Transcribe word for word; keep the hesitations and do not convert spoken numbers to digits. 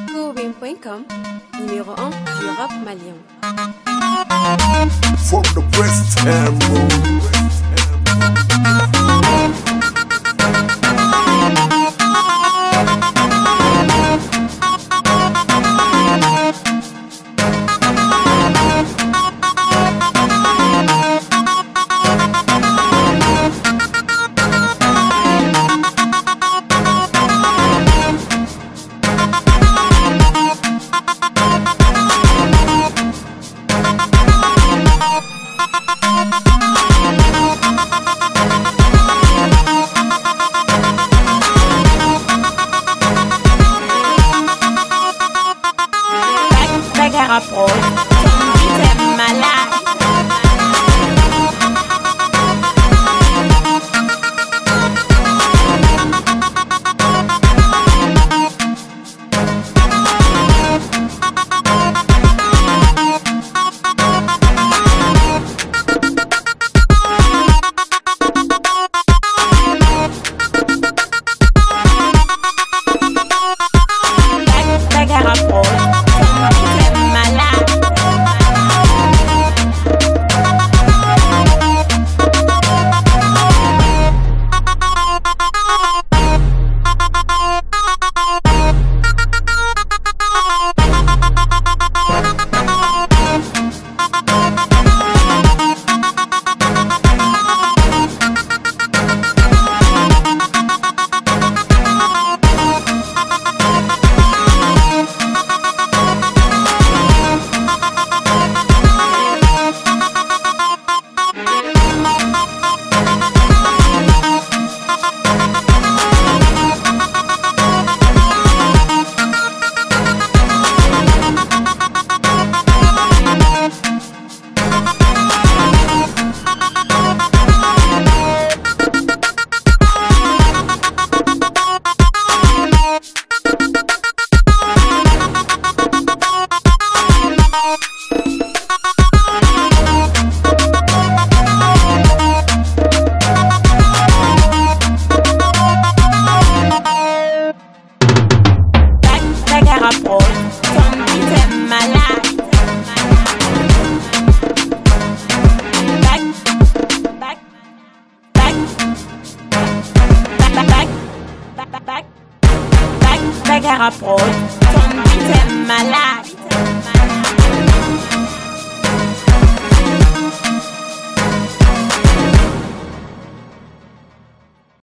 Cubin point com, numéro un du rap malien. From the West Ham Rapproche, ton beat est malade. Bagarre rapproche, ton beat est malade. Rapproche, ton beat est malade. Back, back, back, back, back, back, back, back, back, rapproche, ton beat est malade.